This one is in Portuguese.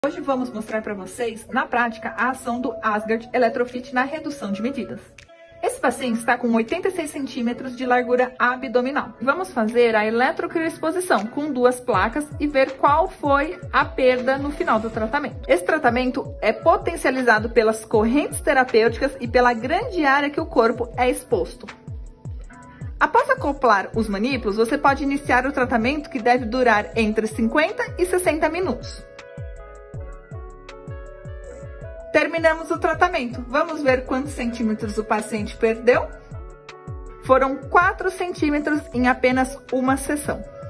Hoje vamos mostrar para vocês, na prática, a ação do Asgard Electrofit na redução de medidas. Esse paciente está com 86 centímetros de largura abdominal. Vamos fazer a eletrocrioexposição com 2 placas e ver qual foi a perda no final do tratamento. Esse tratamento é potencializado pelas correntes terapêuticas e pela grande área que o corpo é exposto. Após acoplar os manípulos, você pode iniciar o tratamento, que deve durar entre 50 e 60 minutos. Terminamos o tratamento. Vamos ver quantos centímetros o paciente perdeu? Foram 4 centímetros em apenas uma sessão.